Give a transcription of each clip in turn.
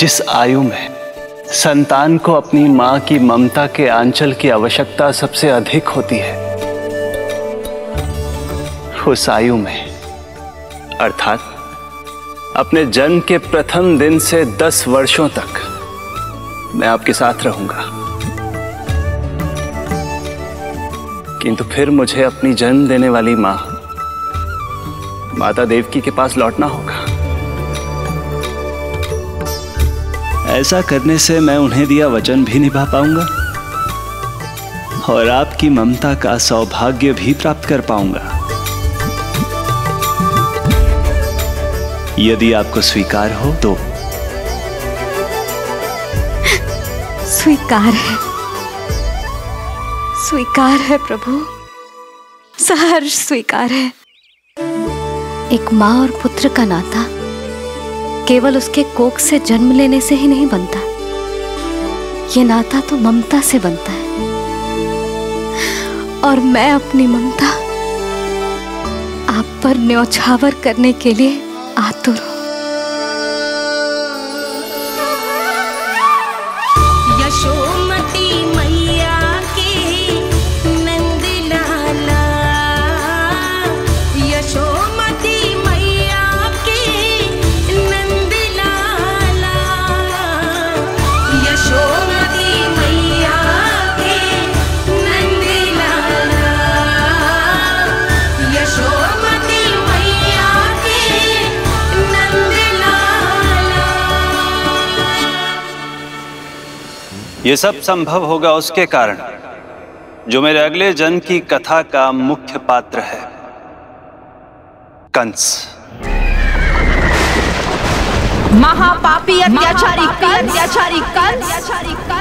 जिस आयु में संतान को अपनी मां की ममता के आंचल की आवश्यकता सबसे अधिक होती है, उस आयु में अर्थात अपने जन्म के प्रथम दिन से 10 वर्षों तक मैं आपके साथ रहूंगा। किंतु फिर मुझे अपनी जन्म देने वाली मां माता देवकी के पास लौटना होगा। ऐसा करने से मैं उन्हें दिया वचन भी निभा पाऊंगा और आपकी ममता का सौभाग्य भी प्राप्त कर पाऊंगा। यदि आपको स्वीकार हो तो। स्वीकार है प्रभु, सहर्ष स्वीकार है। एक माँ और पुत्र का नाता केवल उसके कोख से जन्म लेने से ही नहीं बनता, ये नाता तो ममता से बनता है। और मैं अपनी ममता आप पर न्यौछावर करने के लिए आतुर हूं। ये सब संभव होगा उसके कारण जो मेरे अगले जन्म की कथा का मुख्य पात्र है, कंस। महापापी अत्याचारी कंस।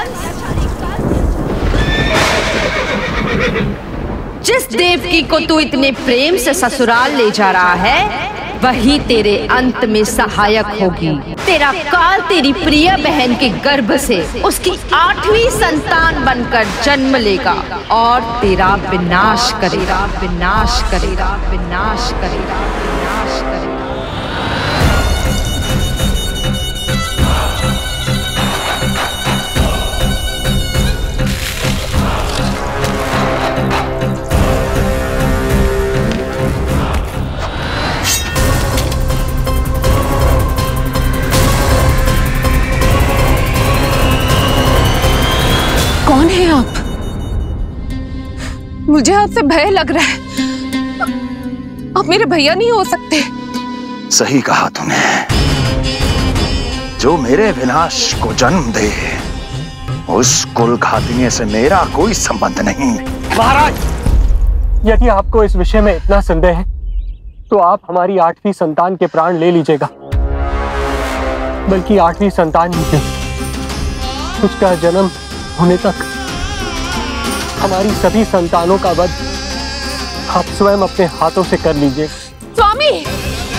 जिस देवकी को तू इतने प्रेम से ससुराल ले जा रहा है, वही तेरे अंत में सहायक होगी। तेरा काल तेरी प्रिय बहन के गर्भ से उसकी 8वीं संतान बनकर जन्म लेगा और तेरा विनाश करेगा। कौन है आप? मुझे आपसे भय लग रहा है। आप मेरे भैया नहीं हो सकते। सही कहा तूने। जो मेरे विनाश को जन्म दे, उस कुल घातिनी से मेरा कोई संबंध नहीं। महाराज, यदि आपको इस विषय में इतना संदेह है तो आप हमारी 8वीं संतान के प्राण ले लीजिएगा। बल्कि 8वीं संतान ही क्यों, उसका जन्म होने तक हमारी सभी संतानों का वध आप स्वयं अपने हाथों से कर लीजिए। स्वामी,